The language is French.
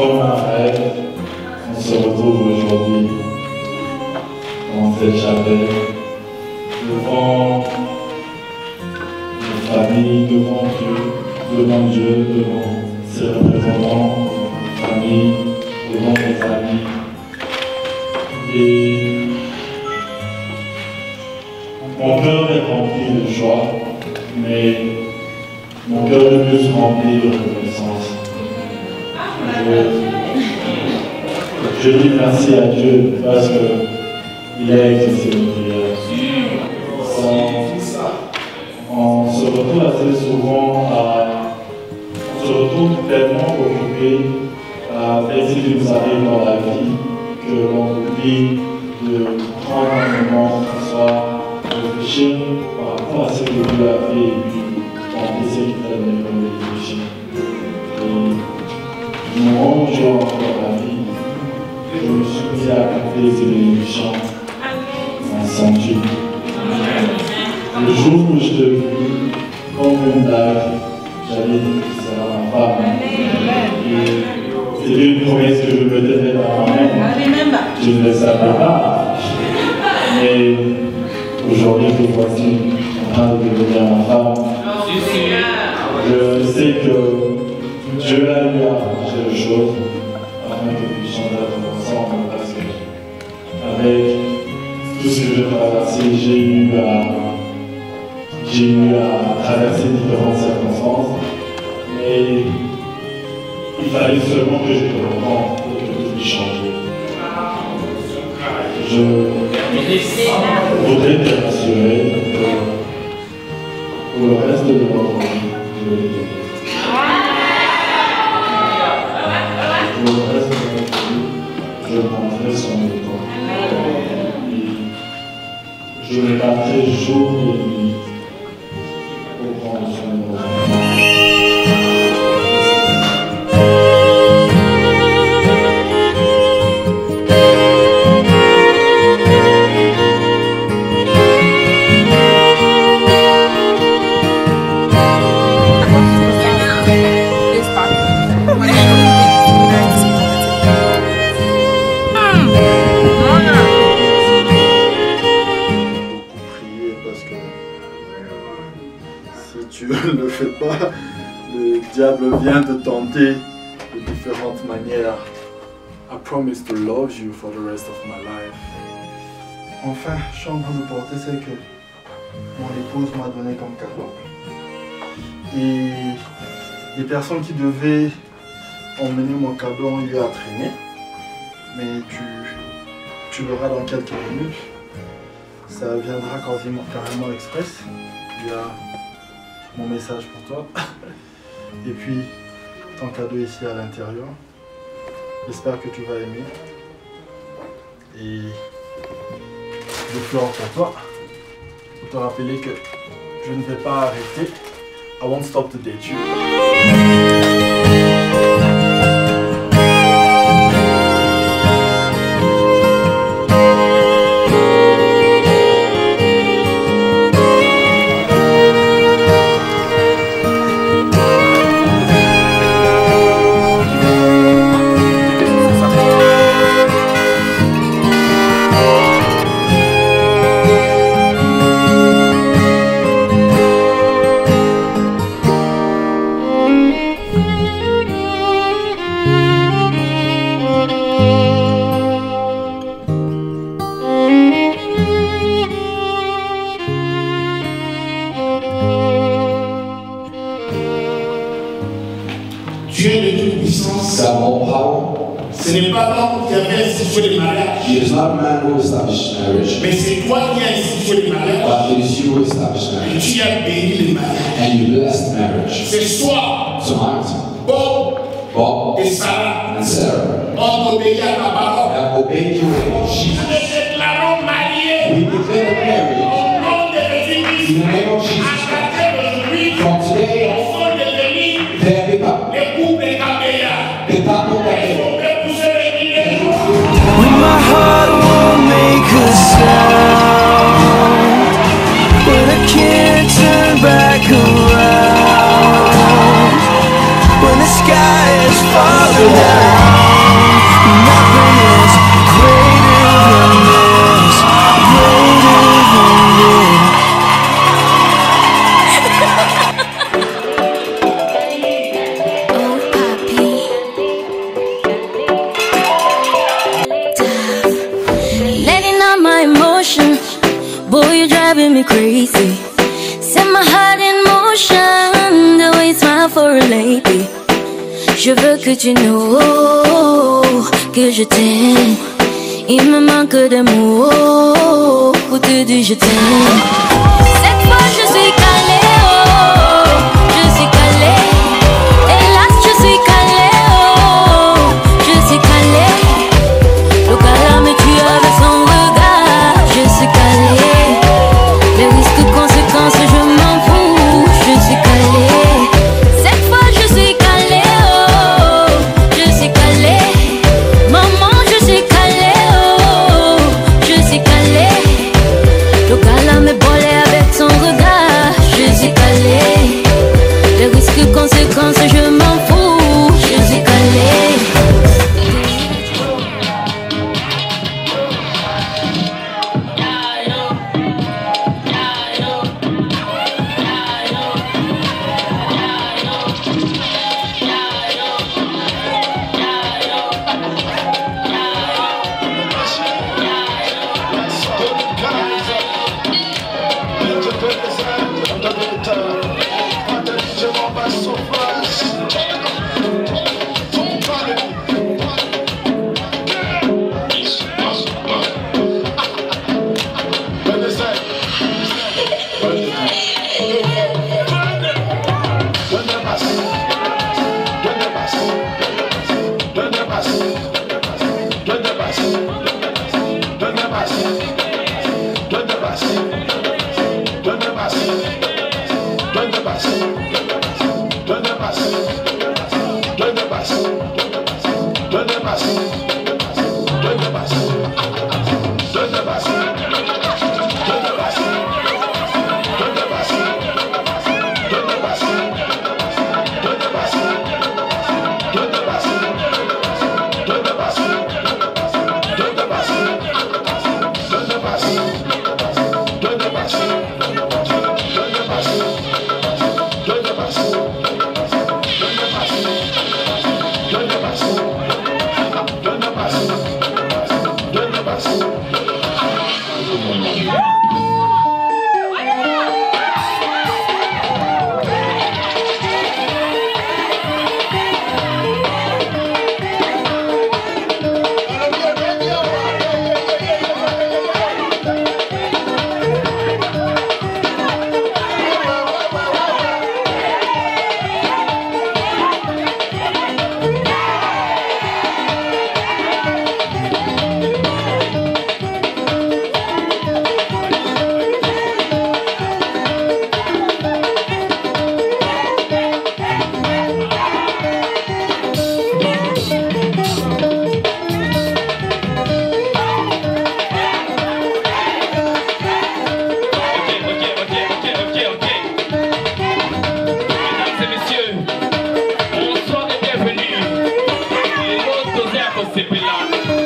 comme un rêve, on se retrouve aujourd'hui dans cette chapelle, devant nos familles, devant Dieu, devant ses représentants, nos familles, devant nos amis. Et mon cœur est rempli de joie, mais mon cœur est plus rempli de reconnaissance. Je dis merci à Dieu parce qu'il a exaucé nos prières. On se retrouve assez souvent on se retrouve tellement occupé à faire ce qui nous arrive dans la vie que l'on oublie de prendre un moment ce soir, réfléchir par rapport à ce que Dieu a fait et puis tenter ce qu'il t'a donné comme bénédiction. Et du moment où j'ai encore la vie, je me suis mis à compter ces bénédictions sans Dieu. Le jour où je te vis comme une blague, j'avais dit que ce sera ma femme. Et c'était une promesse que je me devais dans moi-même. Je ne le savais pas. Mais aujourd'hui, te voici en train de devenir ma femme. Je sais que Dieu a eu à arranger les choses afin que nous puissions être ensemble parce que avec tout ce que j'ai traversé, j'ai eu à traverser différentes circonstances, mais il fallait seulement que je te rencontre pour que tout puisse changer. Je voudrais te rassurer pour le reste de notre vie, je vais t'aider. Pour le reste de notre vie, je prendrai soin de toi. Je me battrai jour et nuit pour prendre soin de nos enfants. Tu ne le fais pas, le diable vient te tenter de différentes manières. I promise to love you for the rest of my life. Enfin, je suis en train de porter ce que mon épouse m'a donné comme cadeau. Et les personnes qui devaient emmener mon cadeau ont eu à traîner. Mais tu verras dans quelques minutes. Ça viendra carrément express. Il y a mon message pour toi. Et puis ton cadeau ici à l'intérieur. J'espère que tu vas aimer. Et des fleurs pour toi. Pour te rappeler que je ne vais pas arrêter. I won't stop to date you. Dieu de toute puissance, ce n'est pas l'homme qui avait institué le mariage, mais c'est toi qui as institué le mariage, et tu as béni le mariage. Ce soir, Bob et Sarah ont obéi à ta parole. Nous les déclarons mariés au nom de Jésus-Christ. À partir d'aujourd'hui, ils sont devenus les couples KABEYA. Ils sont épouser les When my heart won't make a sound, when I can't turn back around, when the sky is falling down. driving me crazy. Set my heart in motion, the way you smile for a lady. Je veux que tu know que je t'aime. Il me manque des mots pour te dire je t'aime. Cette fois je suis calée, oh, je suis calée. Hélas je suis calée, oh, je suis calée. Le gars me tue avec son regard. Je suis calée. Les risques, conséquences, je m'en fous. Je suis calée. Cette fois je suis calée, oh, je suis calée. Maman je suis calée, oh, je suis calée. Le gars me bolé avec son regard. Je suis calée. Les risques, conséquences, je m'en fous. Je suis calée. Bonsoir et bienvenue. Et l'autre dosé à Kosepela.